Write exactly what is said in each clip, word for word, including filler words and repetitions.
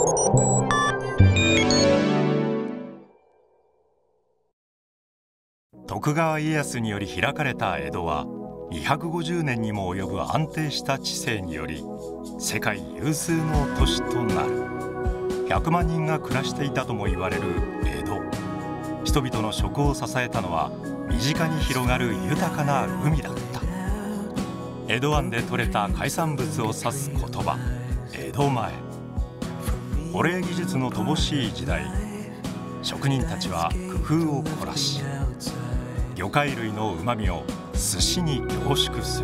徳川家康により開かれた江戸はにひゃくごじゅうねんにも及ぶ安定した治世により世界有数の都市となる。ひゃくまんにんが暮らしていたとも言われる江戸。人々の食を支えたのは身近に広がる豊かな海だった。江戸湾で採れた海産物を指す言葉江戸前。保冷技術の乏しい時代、職人たちは工夫を凝らし魚介類のうまみを寿司に凝縮する。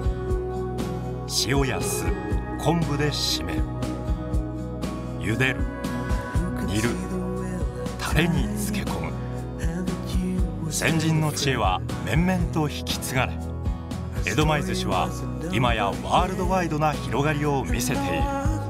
塩や酢、昆布で締める。茹でる、煮る、タレに漬け込む。先人の知恵は面々と引き継がれ、江戸前寿司は今やワールドワイドな広がりを見せている。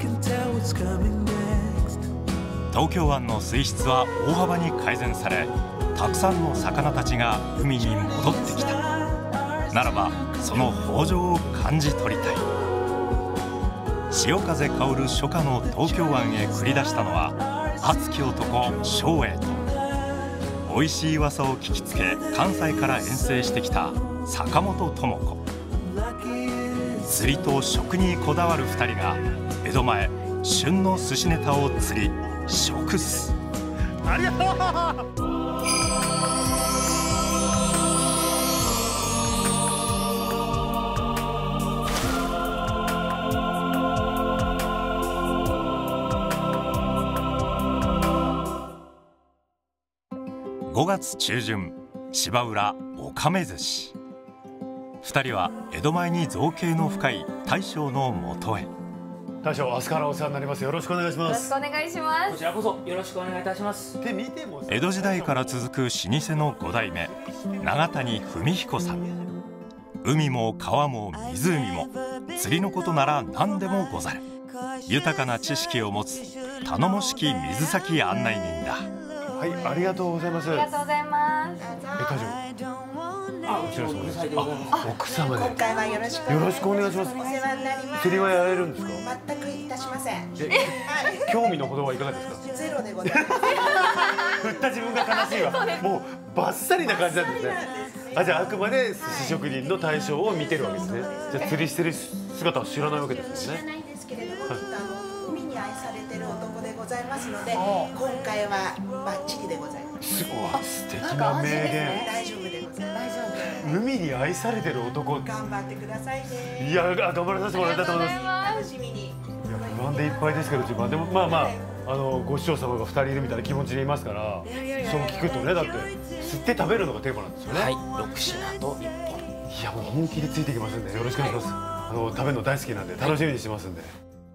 東京湾の水質は大幅に改善され、たくさんの魚たちが海に戻ってきた。ならばその豊穣を感じ取りたい。潮風香る初夏の東京湾へ繰り出したのは熱き男照英と、美味しい噂を聞きつけ関西から遠征してきた坂本智子。釣りと食にこだわるふたりが江戸前旬の寿司ネタを釣り食す。ありがとう。ごがつ中旬、芝浦おかめ寿司。二人は江戸前に造詣の深い大将のもとへ。 大将、明日からお世話になります。よろしくお願いします。 よろしくお願いします。 こちらこそよろしくお願いいたします。 で見ても江戸時代から続く老舗のご代目永谷文彦さん。海も川も湖も釣りのことなら何でもござる。豊かな知識を持つ頼もしき水先案内人だ。 はい、ありがとうございます。 ありがとうございます。 え、大将。あ、こちら様です。 あ、 奥様で。 今回はよろしくよろしくお願いします。 お世話になります。 釣りはやられるんですか。 全くいたしません。 え、興味のほどはいかがですか。 ゼロでございます。 振った自分が悲しいわ。もうバッサリな感じなんですね。あ、じゃああくまで寿司職人の大将を見てるわけですね。じゃあ釣りしてる姿は知らないわけですよね。 知らないですけれども、きっとあの海に愛されてる男でございますので、今回はバッチリでございます。 すごい素敵な名言。 大丈夫でございます。 大丈夫。 海に愛されてる男。 頑張ってくださいね。 いや、頑張らさせてもらいたいと思います。 楽しみに。 いや、不安でいっぱいですけど、自分はでもまあまああのご師匠様がふたりいるみたいな気持ちでいますから、そう聞くとね、だって吸って食べるのがテーマなんですよね。 はい、ろくしなといっぽん。 いや、もう本気でついてきますんでよろしくお願いします。あの食べるの大好きなんで楽しみにしてますんで。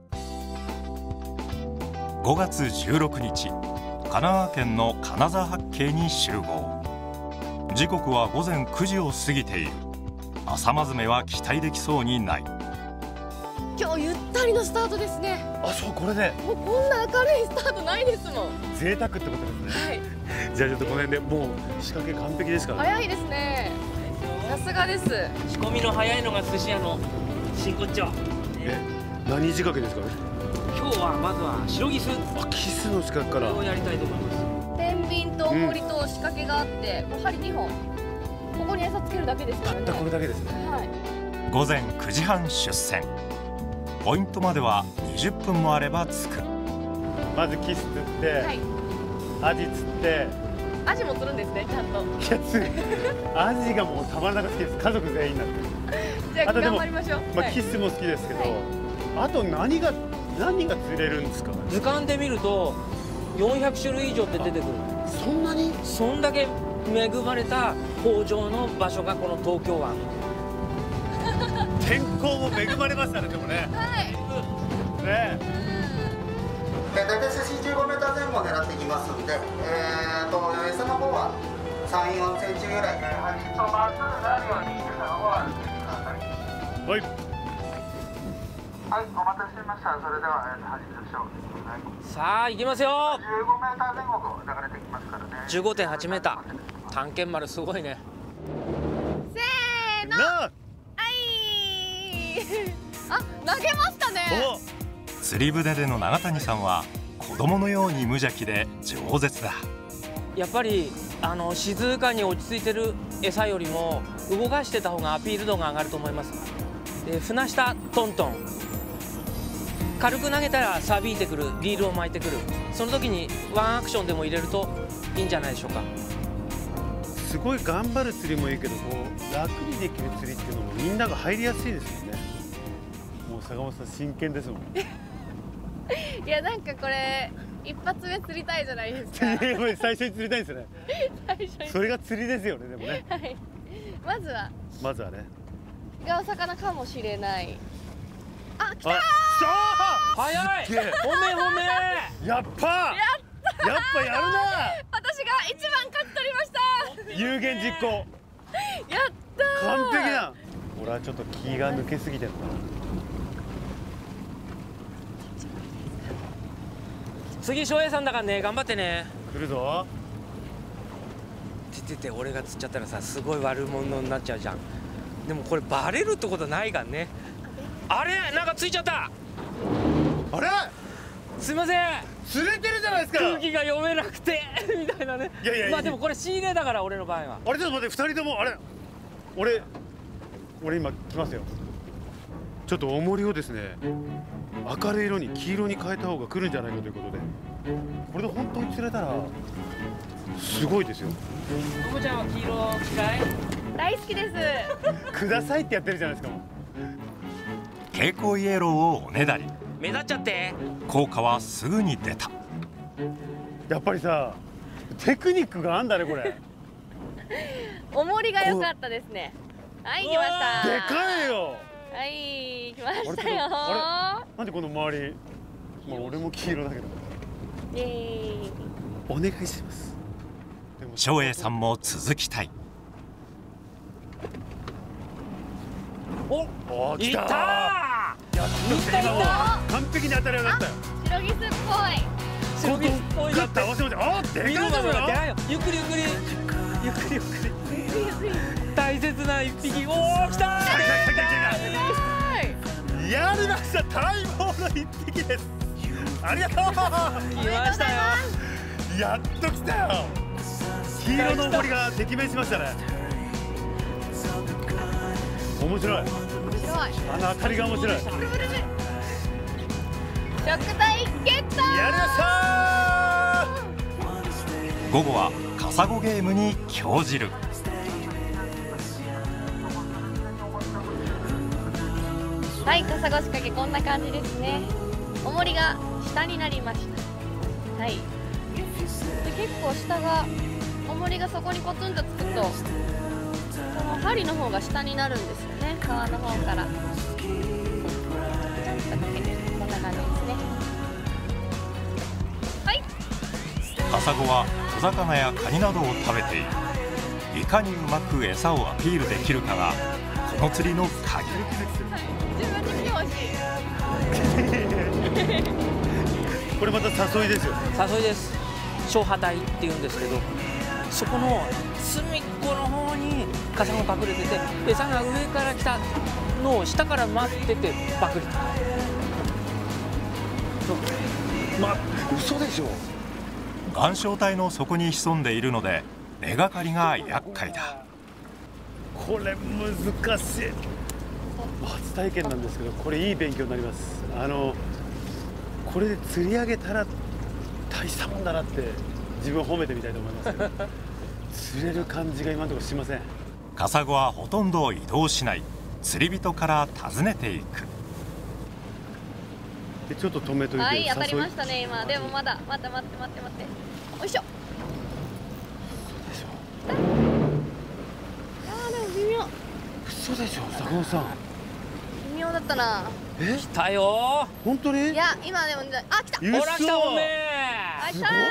ごがつじゅうろくにち、神奈川県の金沢八景に集合。時刻はごぜんくじを過ぎている。朝まずめは期待できそうにない。 今日ゆったりのスタートですね。 あ、そう、これでもうこんな明るいスタートないですもん。 贅沢ってことですね。 はい。 じゃあちょっとこの辺でもう仕掛け完璧ですからね。 早いですね。さすがです。 仕込みの早いのが寿司屋の真骨頂。 え、何仕掛けですかね。 今日はまずは白ギス。 あ、キスの仕掛けから。 これをやりたいと思います。 天秤と重りと仕掛けがあって、もう針にほん。ここに餌つけるだけですからね。 たったこれだけですね。 はい。 ごぜんくじはん出船。ポイントまではにじゅっぷんもあれば着く。 まずキス釣って、 はい。 アジ釣って。 アジも釣るんですね、ちゃんと。 いや、つアジがもうたまらなく好きです。家族全員なんで。 じゃああとでも頑張りましょう。 まあ、 はいキスも好きですけど、 はい、 あと何が何が釣れるんですか。 図鑑で見るとよんひゃくしゅるい以上って出てくる。 そんなに。 そんだけ恵まれた豊穣の場所がこの東京湾。 天候も恵まれましたね、でもね。 はい。 ね。 大体寿司じゅうごメーターぜん後狙っていきますんで、えー、と餌の方はさん、よんセンチぐらい。端とまっすぐなるように餌の方はつけてください。 はい。 はい、お待たせしました。それでは、えー、始めましょう。はい、 さあ行きますよ。 じゅうごメーターぜん後流れてきますからね。 じゅうごてんはちメーター。探検丸すごいね。 せーの。 なあ。 はい。あ、投げましたね。 釣り船での永谷さんは子供のように無邪気で饒舌だ。 やっぱりあの静かに落ち着いてる餌よりも動かしてた方がアピール度が上がると思います。で船下トントン、軽く投げたらさびいてくる、リールを巻いてくる、その時にワンアクションでも入れるといいんじゃないでしょうか。 すごい頑張る釣りもいいけど、こう楽にできる釣りっていうのもみんなが入りやすいですよね。もう坂本さん真剣ですもん。 いやなんかこれ一発目釣りたいじゃないですか。 最初に釣りたいんですよね。 最初にそれが釣りですよね、でもね。 はい。まずはまずはね。 がお魚かもしれない。あ、来たー。 あ、 早い。 すっげえ褒め褒め。 やっぱやったやっぱやるな。 私が一番勝ち取りました。 有言実行。 やったー。 完璧だ。俺はちょっと気が抜けすぎてるな。 次翔平さんだからね、頑張ってね。 来るぞ。 ててて俺が釣っちゃったらさ、すごい悪者になっちゃうじゃん。でもこれバレるってことないからね。あれなんかついちゃった。 あれすいません、 釣れてるじゃないですか。 空気が読めなくてみたいなね。 いやいやいや、 まあでもこれ仕入れだから、俺の場合は。 あれちょっと待って、二人ともあれ俺俺今来ますよ。ちょっと重りをですね、明るい色に黄色に変えた方が来るんじゃないかということで、これで本当に釣れたらすごいですよ。 ともちゃんは黄色嫌い？ 大好きです。 くださいってやってるじゃないですか。もう蛍光イエローをおねだり。 目立っちゃって。 効果はすぐに出た。 やっぱりさ、テクニックがあんだね、これ。 重りが良かったですね。はい、来ました。 でかいよ。 はい、来ましたよ。 あれあれなんでこの周り、まあ俺も黄色だけど。 イエーイ。 お願いします。 翔英さんも続きたい。 お、 おー、来いったー。 やっと来た。今もう完璧に当たるようになったよ。 白ギスっぽい。 白ギスっぽいグッと合わせました。あー、でかい見事だろだよ。ゆっくりゆっくりゆっくりゆっくり。大切な一匹。おー、来たー。 やりました。待望の一匹です。ありがとう。 来ましたよ。 やっと来たよ。黄色の重りがてきめんしましたね。面白い。 面白い。 あの当たりが面白い。 食材ゲット。 やりましたー。 午後はカサゴゲームに興じる。 はい、カサゴ仕掛けこんな感じですね。重りが下になりました。はい。で結構下が重りがそこにコツンとつくと、この針の方が下になるんですよね。皮の方から。ちゃんとかけてこんな感じですね。はい。 カサゴは小魚やカニなどを食べている。いかにうまく餌をアピールできるかがこの釣りの鍵。 自分に来てほしい。 これまた誘いですよ。 誘いです。小波体って言うんですけど、そこの隅っこの方にカサゴ隠れてて、餌が上から来たのを下から待っててパクリ。 まあ、嘘でしょ。 岩礁帯の底に潜んでいるので根がかりが厄介だ。 これ難しい。初体験なんですけど、これいい勉強になります。あのこれで釣り上げたら大したもんだなって自分を褒めてみたいと思いますけど釣れる感じが今のところしません。 カサゴはほとんど移動しない。釣り人から訪ねていく。 でちょっと止めといて。 はい、当たりましたね今。でもまだ待って待って待って待って。よいしょ。あーでも微妙。 嘘でしょ、坂本さん。 微妙だったな。 え、 来たよ本当に？ いや今でもあ来た。 嘘。 ー。ほら来たおめあ来たすごいね。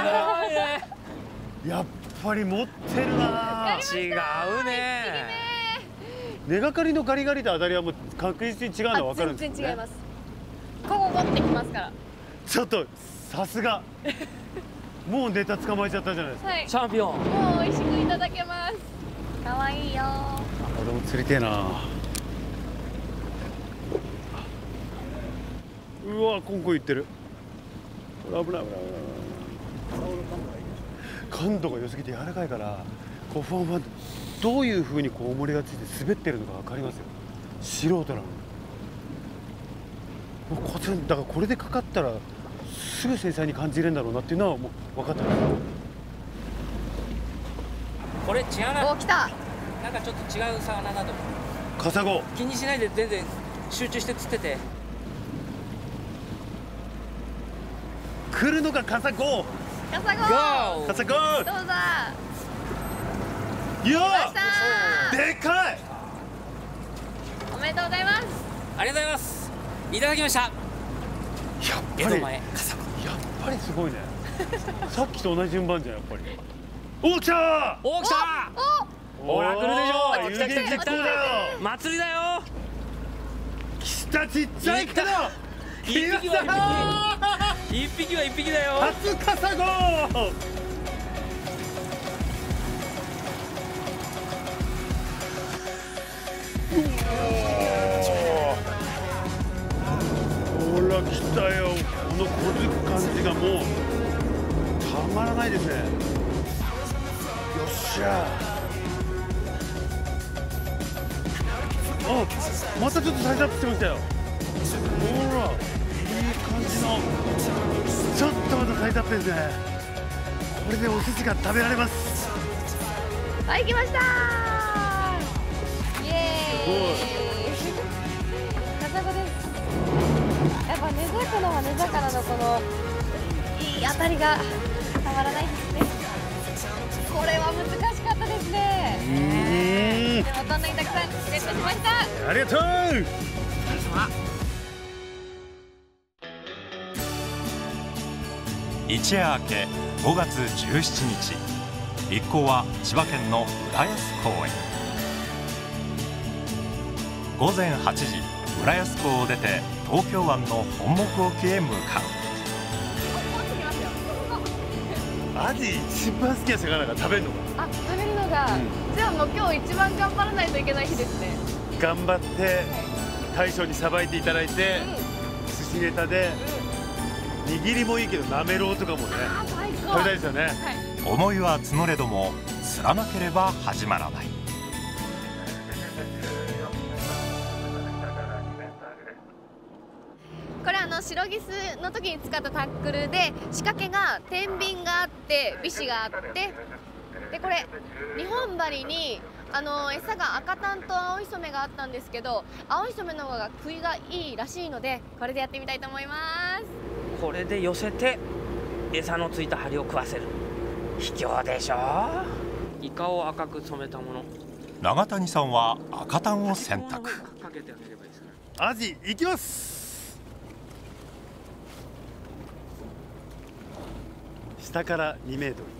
やっぱり持ってるな。 ー。違うね根がかりのガリガリと当たりはもう確実に違うのは分かるんですよね。 全然違います。ここ持ってきますから。 ちょっとさすが。もうネタ捕まえちゃったじゃないですか。 はい。 チャンピオン。 もう美味しくいただけます。可愛いよ。 俺も釣りてえな。うわ、コンコンいってる。 危ない危ない危ない。感度が良すぎて柔らかいから、こうふわふわどういう風にこう重りがついて滑ってるのか分かりますよ。素人なのに。もうこちらだからこれでかかったらすぐ繊細に感じれるんだろうなっていうのはもう分かってます。 これ違うな。 お、来た。 なんかちょっと違う魚だと思う。 カサゴ。 気にしないで全然集中して釣ってて。 来るのかカサゴ。 カサゴ。 ゴー。 カサゴ。 どうぞ。 いや来たー。でかい。 おめでとうございます。 ありがとうございます。いただきました。 やっ江ぱり。 戸前カサゴ。 やっぱりすごいね。さっきと同じ順番じゃんやっぱり。お、来たお、来た。 お、 ほら来るでしょ。 有言実行だよ。 祭りだよ。 来たちっちゃいけど。 一匹は一匹。一匹は一匹だよ。 初カサゴ。ほら来たよ。この小づく感じがもうたまらないですね。よっしゃ。あ、またちょっとサイズアップしてましたよ。ほら、いい感じの。ちょっとまたサイズアップですね。これでお寿司が食べられます。 はい、来ましたー。イエーイ。カサゴです。やっぱ根魚は根魚のこのいい当たりがたまらないですね。これは難しかったですね。 うーん。 でもどんなにたくさんゲットしました。 ありがとう。 一夜明けごがつじゅうしちにち、一行は千葉県の浦安港へ。ごぜんはちじ、浦安港を出て東京湾の本木沖へ向かう。 アジ一番好きな魚が食べるのか。 あ、食べるのが、じゃあもう今日一番頑張らないといけない日ですね。 頑張って大将にさばいていただいて、寿司ネタで握りもいいけどなめろうとかもねあ、最高。 食べたいですよね。 はい。 思いは募れども釣らなければ始まらない。 これあのシロギスの時に使ったタックルで、仕掛けが天秤があってビシがあって、でこれにほん針にあの餌が赤タンと青い染めがあったんですけど、青い染めの方が食いがいいらしいので、これでやってみたいと思います。 これで寄せて餌のついた針を食わせる。卑怯でしょ。イカを赤く染めたもの。 永谷さんは赤タンを選択。 かけてあげればいいですね。 アジいきます。下からにメートル。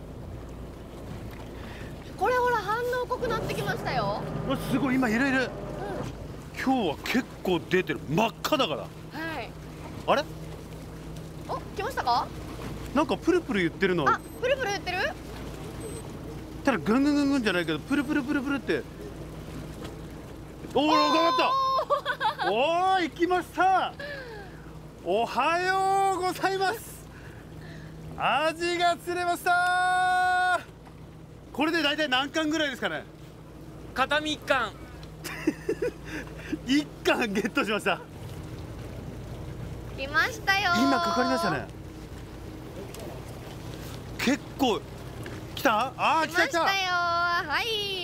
これほら反応濃くなってきましたよ。 わ、すごい、今いるいる。 う今日は結構出てる。真っ赤だから。 ん、はい。 あれ、 お、来ましたか。 なんかプルプル言ってるの。 あ、プルプル言ってる。 ただぐんぐんぐんぐんじゃないけど、プルプルプルプルって。おお、頑張った。おお、行きました。おはようございます。アジが釣れました。これで大体何貫ぐらいですかね。 片身一貫。 一貫ゲットしました。 来ましたよ。 今かかりましたね。結構来た。あー、来た来た。 来ましたよ。はい、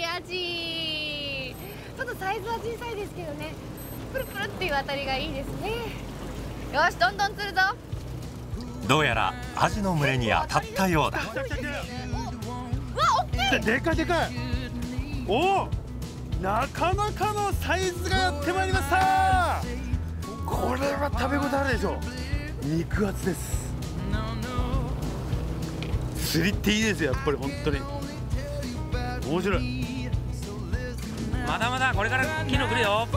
アジ。ちょっとサイズは小さいですけどね、プルプルっていうあたりがいいですね。よし、どんどん釣るぞ。 どうやらアジの群れに当たったようだ。 うわ、大きい。 ででかいでかい。おお、なかなかのサイズがやってまいりました。これは食べ応えあるでしょ。肉厚です。釣りっていいですよ、やっぱり本当に面白い。 まだまだこれからキノ来るよ。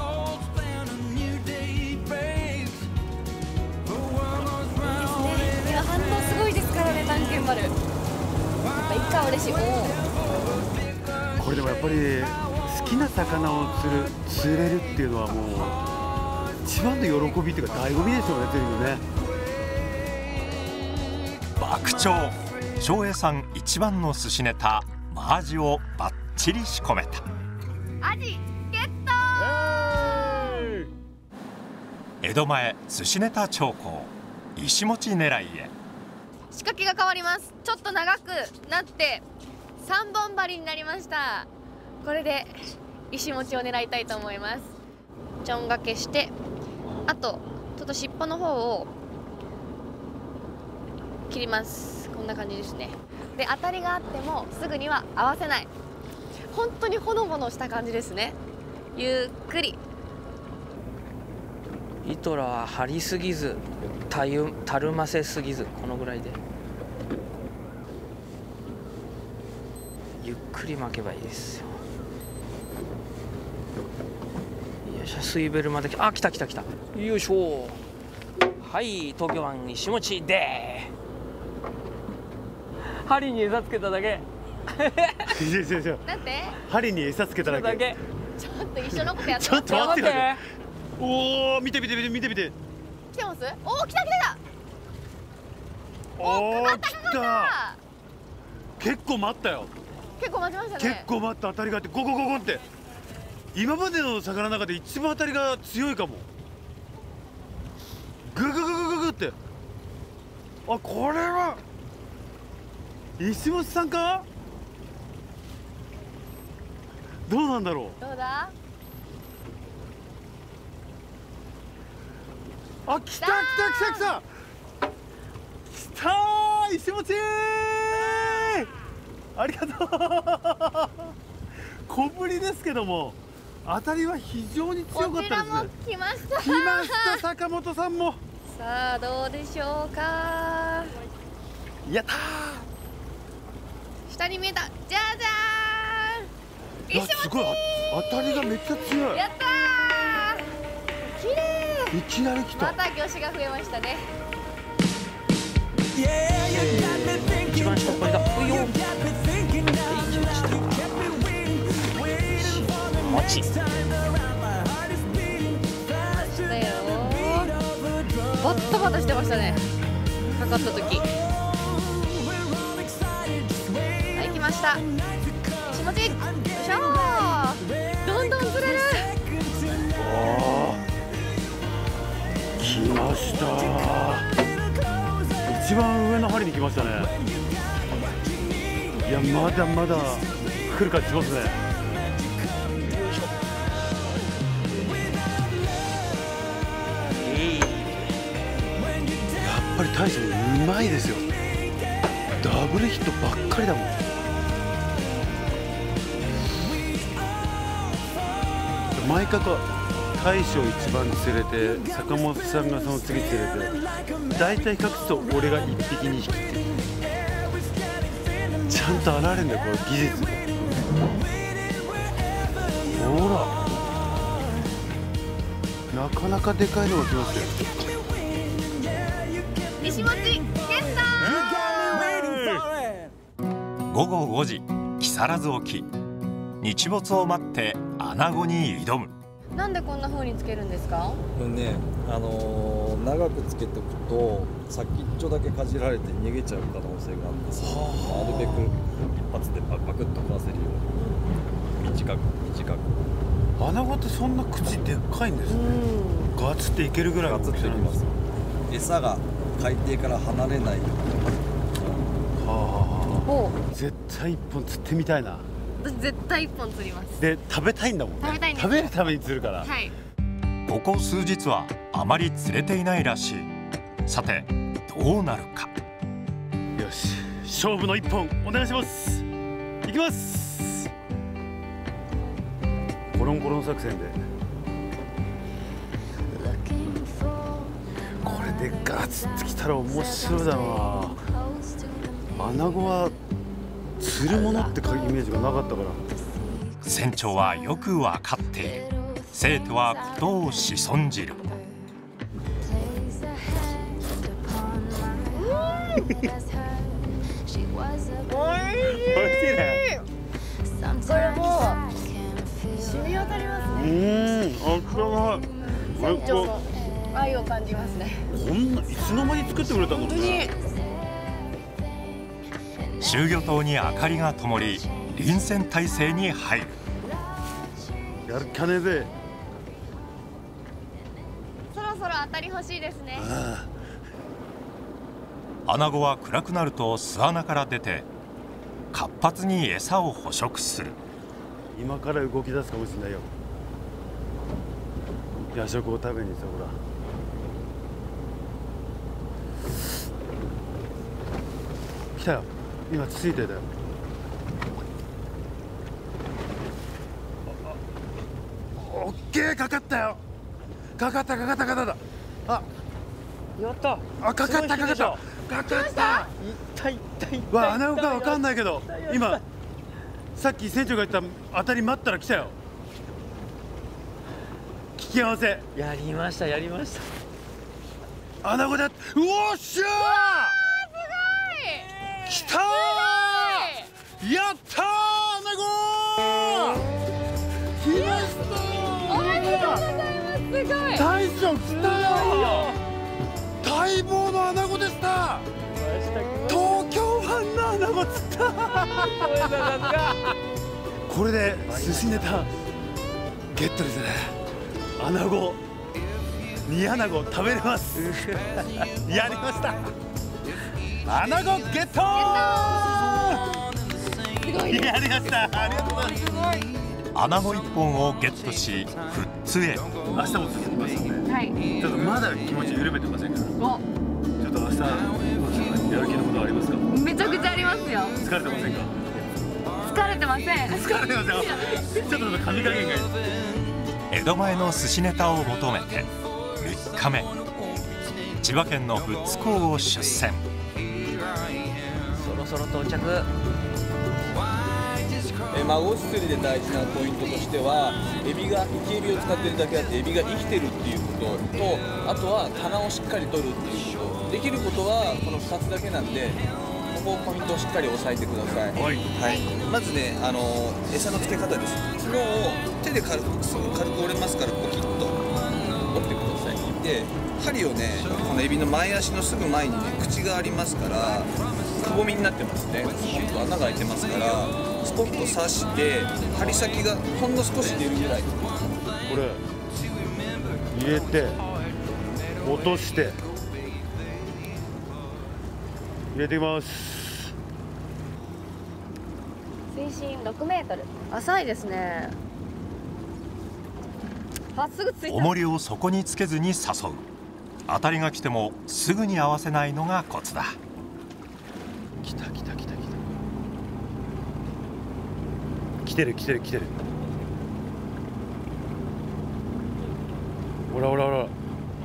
いや、反応すごいですからね、探検丸。やっぱイカは嬉しい。おこれでもやっぱり好きな魚を釣る釣れるっていうのはもう。一番の喜びっていうか醍醐味でしょうね、釣りのね。 爆鳥長栄さん一番の寿司ネタマアジをバッチリ仕込めた。 アジゲットー。 江戸前寿司ネタ長考石持狙いへ。 仕掛けが変わります。ちょっと長くなってさんぼん針になりました。これで石持ちを狙いたいと思います。ちょんがけして、あとちょっと尻尾の方を切ります。こんな感じですね。で、当たりがあってもすぐには合わせない。本当にほのぼのした感じですね。ゆっくり。 糸らは張りすぎず、たゆたるませすぎず、このぐらいでゆっくり巻けばいいですよ。よいしょ、水ベルまで、あ、来た来た来た。よいしょ。はい、東京湾石持で針に餌つけただけ。 いやいやいや、 なんて針に餌つけただけ。 ちょっと一緒のことやってちょっと待って待って。 おお、見て見て見て見て見て。 来てます。おお、来た来た来た。 おお、 かかった来かかったた。結構待ったよ。 結構待ちましたね。 結構待った。当たりがあってゴゴゴゴって。今までの魚の中で一番当たりが強いかも。ググググググって。あ、これは石本さんか。どうなんだろう。 どうだ。 あ、来た来た来た来た来たー、石持ちー。ありがとう。小ぶりですけども当たりは非常に強かったですね。 こちらも来ました。 来ました坂本さんも。 さあどうでしょうか。 やったー。 下に見えた。じゃじゃーん。 いや、すごい当たりがめっちゃ強い。 やったー。綺麗。 いきなり来た。 また魚種が増えましたね。 一番下っ端だ。ういよ。もち。 だよ。バッタバタしてましたね。かかった時。はい、来ました。石持ち。よいしょー。どんどん釣れる。 おー。来ましたー。一番上の針に来ましたね。いや、まだまだ来る感じしますね。やっぱり大将うまいですよ。ダブルヒットばっかりだもん。毎回こう大将一番釣れて、坂本さんがその次釣れて、大体隠すと俺がいっぴきにひきっていう、ちゃんと現れるんだよ、この技術。ほら、なかなかでかいのが来ますよ。 石持ちゲットー。 午後ごじ、木更津沖。日没を待って穴子に挑む。 なんでこんな風につけるんですか。 これね、あのー、長くつけておくと先っちょだけかじられて逃げちゃう可能性があるんですよ。なるべく一発でパクパクっと食わせるように短く短く。 穴子ってそんな口でっかいんですね。ガツっていけるぐらいの大きさなんです。 餌が海底から離れないように。 はあはあはおう、 あ、絶対一本釣ってみたいな。 私絶対一本釣ります。 で、食べたいんだもんね。 食べたいんです。 食べるために釣るから。 はい。 ここ数日はあまり釣れていないらしい。さてどうなるか。 よし、勝負の一本お願いします。いきます。コロンコロン作戦で。これでガツッときたら面白いだろうな。穴子は釣るものってイメージがなかったから。 船長はよくわかっている。生徒はことをしそんじる。 おいしいね。これも染み渡りますね。 うん、あったかい。 船長の愛を感じますね。 こんないつの間に作ってくれたの本当に。 集魚灯に明かりが灯り臨戦態勢に入る。 やるっきゃねえぜ。 そろそろ当たり欲しいですね。 あアナゴは暗くなると巣穴から出て活発に餌を捕食する。 今から動き出すかもしれないよ。夜食を食べにさ、ほら。来たよ。今ついてたよ。オッケー、かかったよ。かかったかかったかかった。あ、 やった。 あ、かかったかかった。かかった。 痛い痛い痛い。 わ、穴子かわかんないけど、今さっき船長が言った当たり待ったら来たよ。聞き合わせ。 やりましたやりました。 穴子だ。うおっしゃー。来たー。やったー、穴子。来ましたー。 おめでとうございます。すごい。 大将来たよ。待望の穴子でした。東京湾の穴子釣った。これで寿司ネタゲットですね。穴子、煮穴子食べれます。やりました。穴子ゲットー。やりました。ありがとうございます。 穴子一本をゲットし富津へ。 明日も続きますので、 はい。 ちょっとまだ気持ち緩めてませんから。 お、 ちょっと明日やる気のことありますか。 めちゃくちゃありますよ。 疲れてませんか。 疲れてません。 疲れてますよ。ちょっと髪加減がいい。 江戸前の寿司ネタを求めてみっかめ、千葉県の富津港を出船。 そろそろ到着。 えマゴチ釣りで大事なポイントとしては、エビが生きエビを使ってるだけあってエビが生きてるっていうことと、あとは棚をしっかり取るっていうこと。できることはこのふたつだけなんで、ここポイントをしっかり押さえてください。 はい。 はい、まずね、あの餌の付け方です。角を手で軽くすぐ軽く折れますから、ポキッと折ってください。で針をね、このエビの前足のすぐ前にね口がありますから、くぼみになってますね。穴が開いてますから、スポッと刺して針先がほんの少し出るぐらい。 これ入れて落として入れていきます。 水深ろくメートル。浅いですね。あ、すぐついた。 重りを底につけずに誘う。当たりが来てもすぐに合わせないのがコツだ。 来た来た来た来た。来てる来てる来てる。ほらほらほら。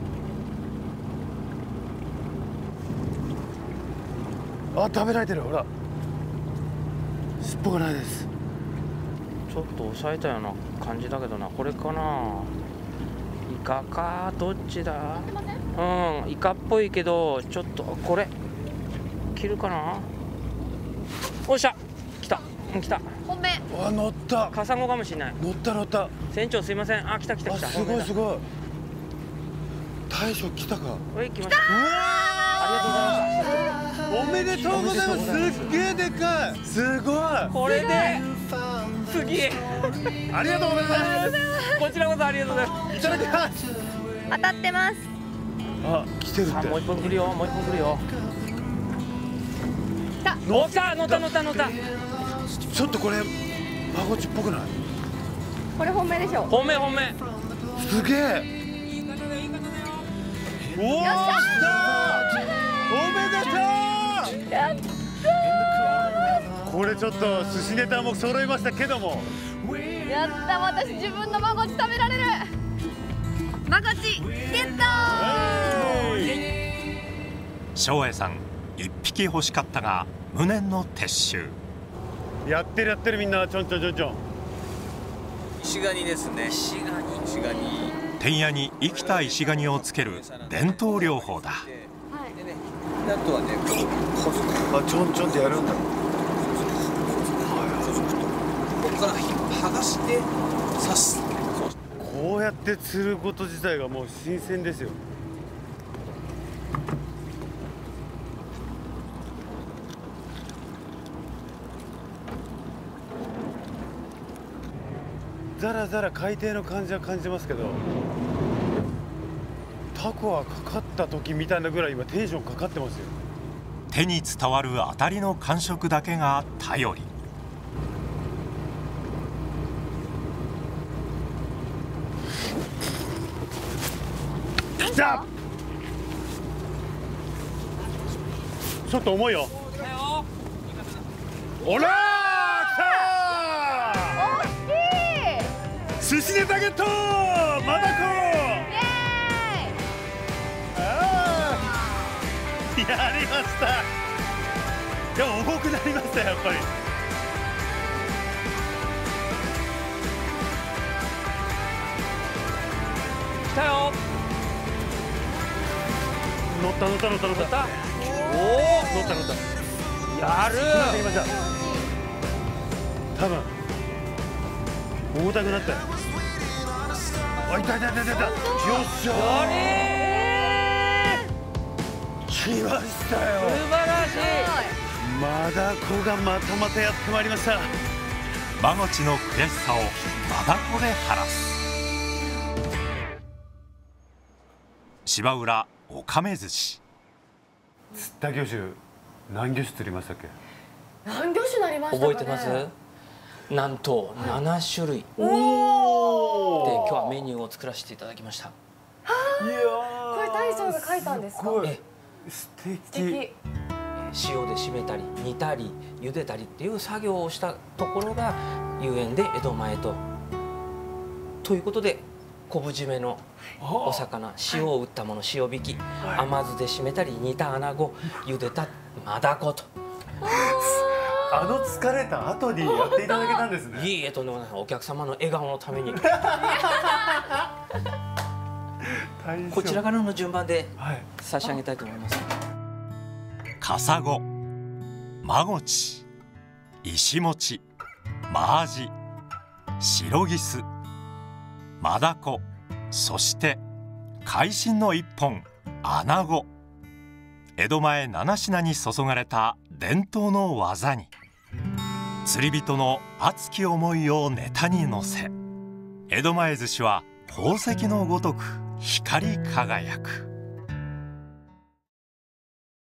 あ、食べられてる。ほら、尻尾がないです。 ちょっと抑えたような感じだけどな。これかな。イカかどっちだ。うん、イカっぽいけどちょっとこれ切るかな。おっしゃ、来た来た。 本命。 あ、乗った。 カサゴかもしれない。 乗った乗った。 船長すいません。あ、来た来た来た。 あ、すごいすごい。大将来たか。 これ来ました。あおめでとうございます。すっげえでかい。すごい。 りがとうございます。これで次。 ありがとうございます。 こちらこそありがとうございます。 いただきます。 当たってます。 あ、来てるって。 さあもう一本来るよ。もう一本来るよ。 来た。 乗った乗った乗った乗った。 ちょっとこれマゴチっぽくない？ これ本命でしょ。 本命本命。 すげえ。おお、来た。おめでとう。 やったこれちょっと寿司ネタも揃いましたけども。 ー。やった。私自分のマゴチ食べられる。マゴチゲットー。 照英さん一匹欲しかったが無念の撤収。 やってるやってるみんな。ちょんちょんちょんちょん。 石ガニですね。石ガニ。石ガニ。 天野に生きた石ガニをつける伝統療法だ。 でね、であとはね、こうあ、ちょんちょんってやるんだ。 ここから剥がして刺す。 こうやって釣ること自体がもう新鮮ですよ。 ザラザラ海底の感じは感じますけど、タコはかかった時みたいなぐらい今テンションかかってますよ。 手に伝わる当たりの感触だけが頼り。 来た。ちょっと重いよ。おらー、来たー。寿司ネタゲットー。マダコー。やりました。でも重くなりましたやっぱり。 来たよ。 乗った乗った乗った乗った。 おお、 乗った乗った。 やる。 来ました。多分重たくなったよ。あ、いたいたいたいた。よっしゃー。来ましたよ。 素晴らしい。 マダコがまたまたやってまいりました。 マゴチの悔しさをマダコで晴らす。芝浦おかめ寿司。 釣った魚種何魚種釣りましたっけ？ 何魚種なりましたかね。 覚えてます？なんとななしゅるいでお今日はメニューを作らせていただきました。 いやこれ大将が書いたんですか？ え素敵。 素敵。 塩で締めたり煮たり茹でたりっていう作業をしたところがゆえんで江戸前と。ということで昆布締めのお魚、塩を打ったもの塩引き、甘酢で締めたり煮た穴子、茹でたマダコと。 あの疲れた後にやっていただけたんですね。 いいえとんでもない。お客様の笑顔のためにこちらからの順番で差し上げたいと思います。 カサゴ、マゴチ、石餅、マアジ、シロギス、マダコ、そして会心の一本アナゴ。江戸前七品に注がれた伝統の技に釣り人の熱き思いをネタに乗せ、江戸前寿司は宝石のごとく光り輝く。